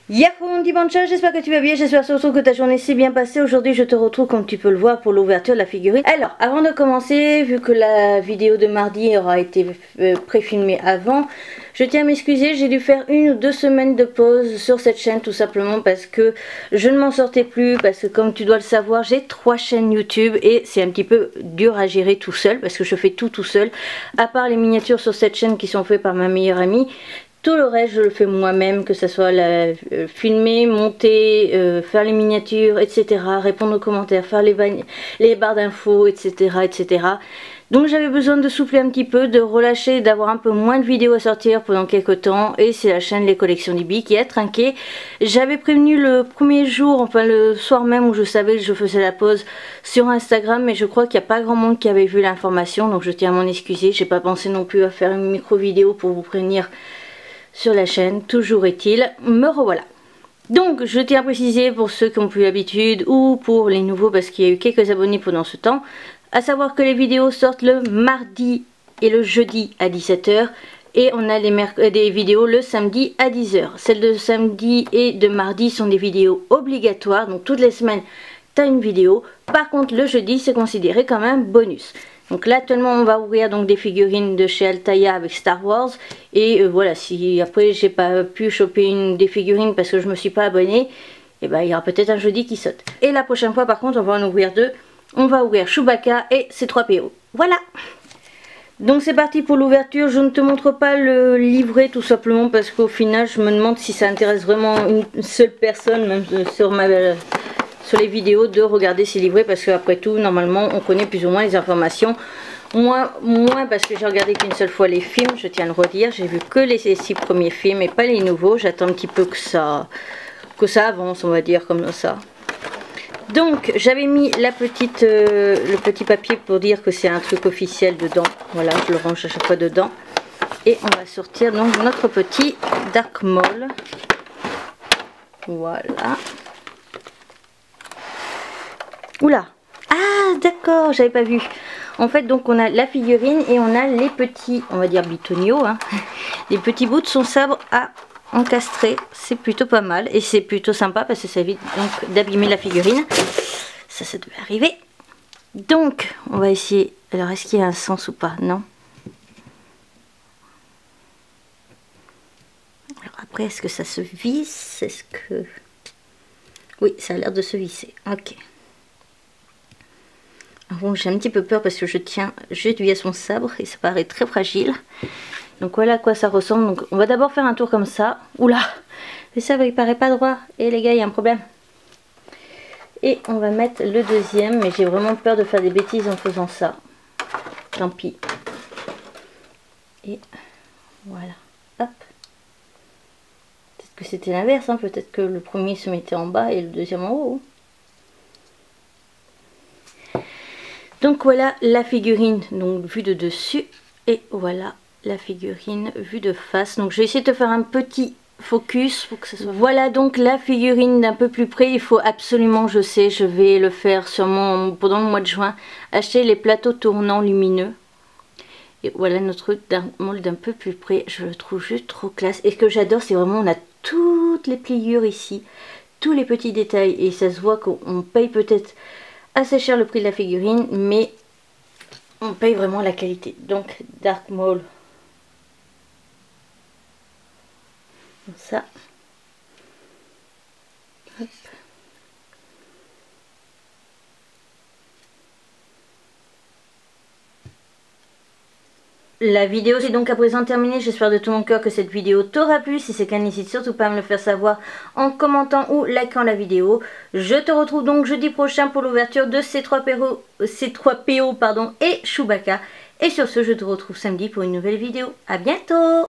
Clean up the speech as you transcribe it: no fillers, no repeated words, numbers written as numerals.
Yahoo mon petit bancha, j'espère que tu vas bien, j'espère surtout que ta journée s'est bien passée. Aujourd'hui je te retrouve comme tu peux le voir pour l'ouverture de la figurine. Alors avant de commencer, vu que la vidéo de mardi aura été pré-filmée avant, je tiens à m'excuser, j'ai dû faire 1 ou 2 semaines de pause sur cette chaîne tout simplement parce que je ne m'en sortais plus. Parce que comme tu dois le savoir, j'ai 3 chaînes YouTube et c'est un petit peu dur à gérer tout seul parce que je fais tout seul. À part les miniatures sur cette chaîne qui sont faites par ma meilleure amie. Tout le reste je le fais moi-même, que ce soit filmer, monter, faire les miniatures, etc. Répondre aux commentaires, faire les barres d'infos, etc. Donc j'avais besoin de souffler un petit peu, de relâcher, d'avoir un peu moins de vidéos à sortir pendant quelques temps. Et c'est la chaîne Les Collections d'Ibi qui a trinqué. J'avais prévenu le premier jour, enfin le soir même où je savais que je faisais la pause sur Instagram. Mais je crois qu'il n'y a pas grand monde qui avait vu l'information. Donc je tiens à m'en excuser. J'ai pas pensé non plus à faire une micro-vidéo pour vous prévenir sur la chaîne. Toujours est-il, me revoilà. Donc je tiens à préciser pour ceux qui ont plus l'habitude ou pour les nouveaux parce qu'il y a eu quelques abonnés pendant ce temps, à savoir que les vidéos sortent le mardi et le jeudi à 17 h et on a des vidéos le samedi à 10 h. Celles de samedi et de mardi sont des vidéos obligatoires, donc toutes les semaines tu as une vidéo. Par contre le jeudi c'est considéré comme un bonus. Donc là actuellement on va ouvrir donc des figurines de chez Altaïa avec Star Wars. Et voilà, si après j'ai pas pu choper des figurines parce que je me suis pas abonnée, et ben il y aura peut-être un jeudi qui saute. Et la prochaine fois par contre on va en ouvrir 2. On va ouvrir Chewbacca et C3PO. Voilà. Donc c'est parti pour l'ouverture. Je ne te montre pas le livret tout simplement parce qu'au final je me demande si ça intéresse vraiment une seule personne, même sur les vidéos, de regarder ces livrets parce qu'après tout normalement on connaît plus ou moins les informations. Moins parce que j'ai regardé qu'une seule fois les films, je tiens à le redire. J'ai vu que les 6 premiers films et pas les nouveaux. J'attends un petit peu que ça avance, on va dire comme ça. Donc j'avais mis le petit papier pour dire que c'est un truc officiel dedans. Voilà, je le range à chaque fois dedans. Et on va sortir donc notre petit Dark Maul. Voilà. Oula. Ah d'accord, j'avais pas vu. En fait donc on a la figurine et on a les petits, on va dire bitonio, hein, les petits bouts de son sabre à encastrer. C'est plutôt pas mal et c'est plutôt sympa parce que ça évite donc d'abîmer la figurine. Ça devait arriver. Donc on va essayer. Alors est-ce qu'il y a un sens ou pas? Non. Alors après est-ce que ça se visse? Est-ce que... Oui, ça a l'air de se visser. Ok. Bon, j'ai un petit peu peur parce que je tiens juste via son sabre et ça paraît très fragile. Donc voilà à quoi ça ressemble. Donc on va d'abord faire un tour comme ça. Oula, le sabre il paraît pas droit. Et les gars, il y a un problème. Et on va mettre le deuxième, mais j'ai vraiment peur de faire des bêtises en faisant ça. Tant pis. Et voilà. Hop. Peut-être que c'était l'inverse, hein. Peut-être que le premier se mettait en bas et le deuxième en haut. Donc voilà la figurine donc vue de dessus et voilà la figurine vue de face. Donc je vais essayer de te faire un petit focus pour que ça soit... Voilà donc la figurine d'un peu plus près. Il faut absolument, je sais, je vais le faire sûrement pendant le mois de juin, acheter les plateaux tournants lumineux. Et voilà notre mold d'un peu plus près. Je le trouve juste trop classe. Et ce que j'adore, c'est vraiment on a toutes les pliures ici, tous les petits détails et ça se voit qu'on paye peut-être assez cher le prix de la figurine, mais on paye vraiment la qualité. Donc Dark Maul, comme ça. Hop. La vidéo c'est donc à présent terminée. J'espère de tout mon cœur que cette vidéo t'aura plu. Si c'est le cas, n'hésite surtout pas à me le faire savoir en commentant ou likant la vidéo. Je te retrouve donc jeudi prochain pour l'ouverture de C3PO et Chewbacca. Et sur ce, je te retrouve samedi pour une nouvelle vidéo. À bientôt!